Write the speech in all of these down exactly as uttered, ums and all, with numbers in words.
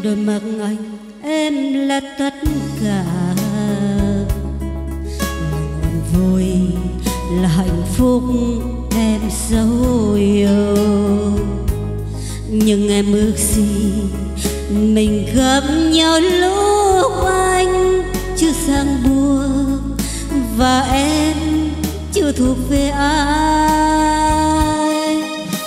đôi mắt anh, em là tất cả, là nguồn vui, là hạnh phúc em dấu yêu. Nhưng em ước gì mình gặp nhau lúc anh chưa sang buông, và em chưa thuộc về ai.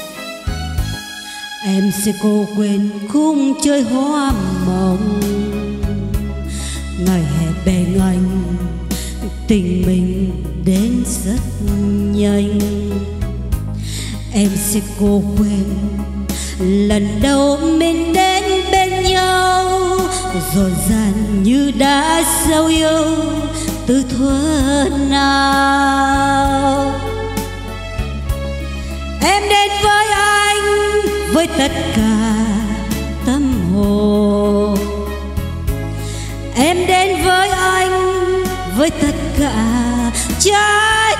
Em sẽ cố quên khung chơi hoa mộng, ngày hè bên anh tình mình đến rất nhanh. Em sẽ cố quên lần đầu mình đến bên nhau, rộn ràng như đã dấu yêu từ thuở nào. Em đến với anh với tất cả tâm hồn, em đến với anh với tất cả trái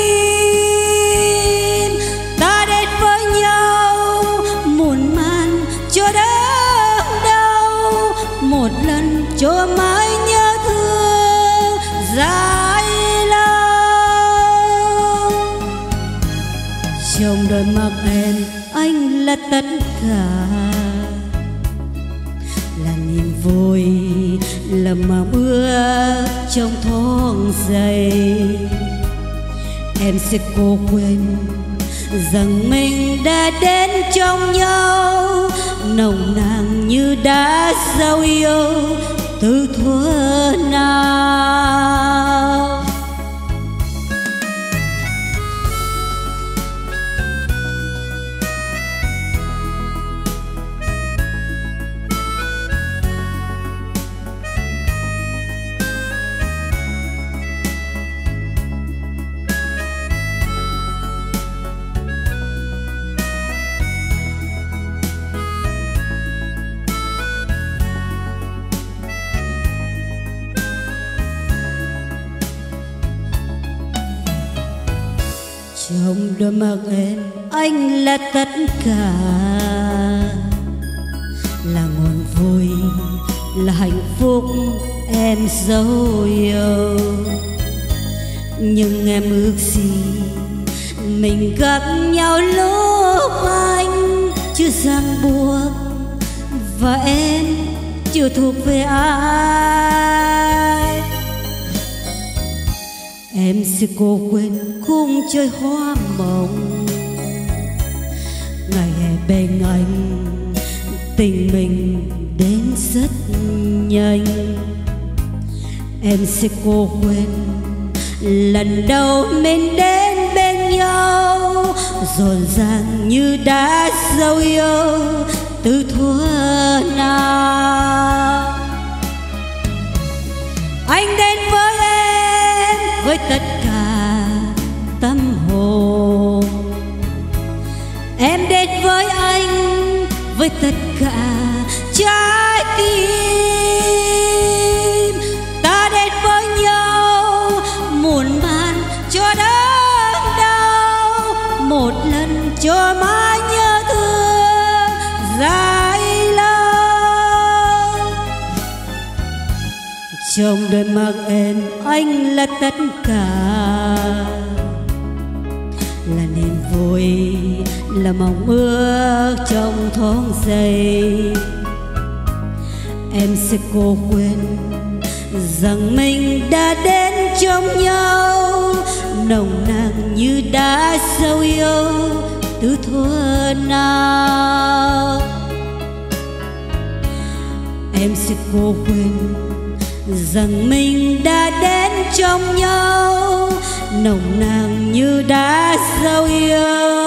tim. Ta đến với nhau muôn màn cho đớn đau, một lần cho mãi nhớ thương dài lâu. Trong đôi mắt em anh là tất cả, là niềm vui, là mong ước trong thoáng giây. Em sẽ cố quên rằng mình đã đến trong nhau, nồng nàn như đã dấu yêu từ thuở nào. Trong đôi mắt em anh là tất cả, là nguồn vui, là hạnh phúc em dấu yêu. Nhưng em ước gì mình gặp nhau lúc anh chưa ràng buộc, và em chưa thuộc về ai. Em sẽ cố quên khung chơi hoa mộng, ngày hè bên anh tình mình đến rất nhanh. Em sẽ cố quên lần đầu mình đến bên nhau, rộn ràng như đã dấu yêu từ thuở nào. Anh đến với em với tất cả tâm hồn, em đến với anh với tất cả trái tim. Ta đến với nhau muôn màn cho đớn đau, một lần cho mãi nhớ thương dài lâu. Trong đôi mắt em anh là tất cả, là niềm vui, là mong ước trong thoáng giây. Em sẽ cố quên rằng mình đã đến trong nhau, nồng nàn như đã dấu yêu từ thuở nào. Em sẽ cố quên rằng mình đã đến trong nhau, nồng nàn như đã dấu yêu